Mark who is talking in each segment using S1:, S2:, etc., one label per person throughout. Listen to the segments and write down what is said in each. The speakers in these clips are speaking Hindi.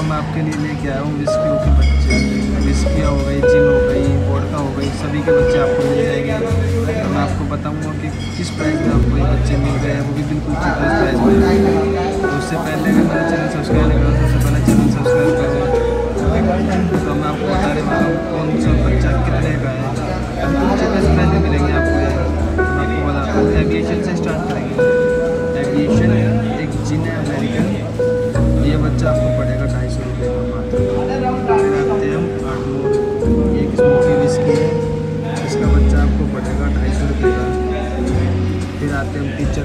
S1: मैं आपके लिए लेके आया हूँ विस्कियों के बच्चे। विस्किया हो गई, जिन हो गई, वोडका हो गई, सभी के बच्चे आपको मिल जाएंगे। तो मैं आपको बताऊँगा कि किस प्राइस में आपको ये बच्चे मिल रहे हैं, वो भी बिल्कुल चीपेस्ट प्राइस में। तो उससे पहले अगर मेरा चैनल सब्सक्राइब नहीं करो, सबसे पहले चैनल सब्सक्राइब करो। तो मैं आपको बताने वाला हूँ कौन सा बच्चा कितने का है, चीपेस्ट प्राइस में मिलेंगे आपको। मैं आपको बताता हूँ, एविएशन से स्टार्ट करेंगे। एविएशन एक जिन है अमेरिकन, ये बच्चा आपको पड़ेगा 250 रुपये का मात्र। फिर आते हैं हम आर्टमोर, ये एक स्मोकी विस्की है, इसका बच्चा आपको पड़ेगा 250 रुपये का। फिर आते हैं हम टीचर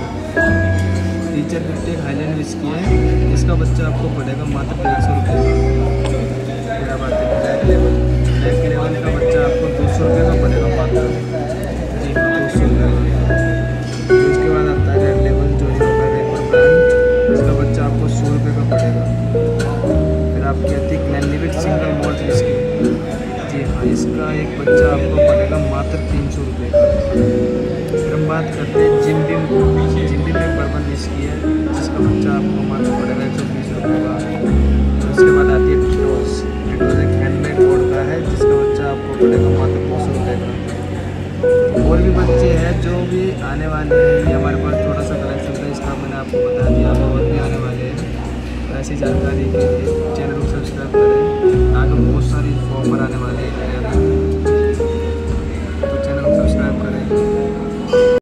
S1: 50 एक हाईलैंड विस्की है, इसका बच्चा आपको पड़ेगा मात्र 150 रुपये का। फिर अब आते हैं ब्लैक लेवल का बच्चा आपको 200 रुपये का पड़ेगा मात्र, 200 रुपये का। उसके बाद आता है रेड लेवल, जो होगा रेपर ब्रांड, इसका बच्चा आपको 100 रुपये का पड़ेगा। फिर आपकी आती है ग्लेनलिवेट सिंगल मॉल्ट विस्की, जी हाँ, इसका एक बच्चा आपको पड़ेगा मात्र 300 रुपये का। फिर हम बात करते हैं जिम बिम एक बर्बन विस्की है, जिसका बच्चा आपको मात्र पड़ेगा 120 रुपये का। और उसके बाद आती है टिटोस एक हैंडमेड वोडका है, जिसका बच्चा आपको पड़ेगा मात्र 200 रुपये का। और भी बच्चे हैं जो भी आने वाले हैं, ये हमारे पास थोड़ा सा कलेक्शन था, इसका मैंने आपको बता दिया। और भी आने वाले हैं, तो ऐसी जानकारी के लिए चैनल को सब्सक्राइब करें। आगे बहुत सारी ऑफर आने वाले हैं।